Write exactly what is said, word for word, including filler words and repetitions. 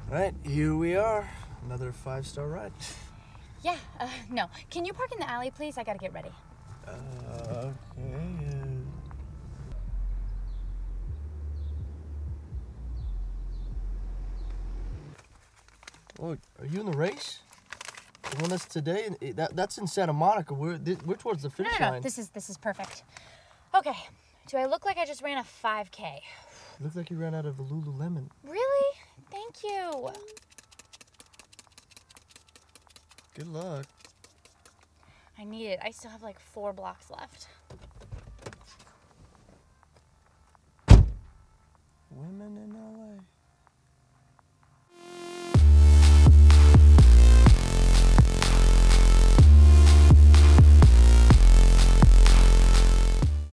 All right, here we are. Another five-star ride. Yeah, uh, no. Can you park in the alley, please? I gotta get ready. Uh, okay. Oh, are you in the race? The one that's today? That, that's in Santa Monica. We're, we're towards the No, finish no, no. line. This is this is perfect. Okay. Do I look like I just ran a five K? You look like you ran out of a Lululemon. Really? Thank you. Good luck. I need it. I still have like four blocks left.